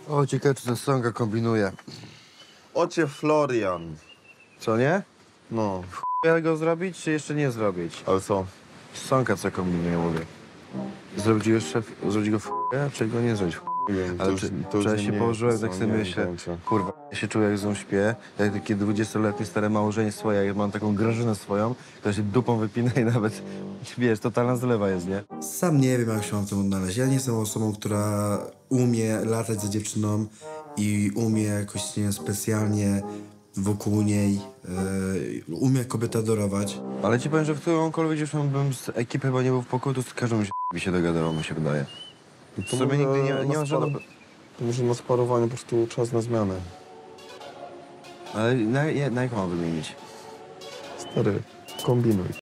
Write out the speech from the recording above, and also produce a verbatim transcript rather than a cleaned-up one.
O, ciekawe, czy ta songa kombinuje. Ocie Florian. Co, nie? No, Ja go zrobić, czy jeszcze nie zrobić? ale co? Sonka co kombinuje, mówię. Zrobić go jeszcze, zrobić go w chuja, czy go nie zrobić w chuja? Nie wiem, to Ale już, czy, to już czy ja nie się mnie położyłem, jest, tak co, sobie nie mam myślę, pojęcia. kurwa, ja się czuję jak zą śpię, jak takie dwudziestoletnie stare małżeństwo, jak mam taką Grażynę swoją, to się dupą wypina i nawet, wiesz, totalna zlewa jest, nie? Sam nie wiem, jak się mam w tym odnaleźć. Ja nie jestem osobą, która umie latać za dziewczyną i umie jakoś, nie wiem, specjalnie wokół niej, yy, umie kobietę adorować. Ale ci powiem, że w którąkolwiek dziewczyną bym z ekipy chyba nie był w pokoju, to z każdą się mi się dogadało, mi się wydaje. W To sobie może nigdy nie, na nie ma sparo- żadnego... To może na sparowaniu po prostu czas na zmianę. Ale na, na, na jaką mam wymienić? Stary, kombinuj.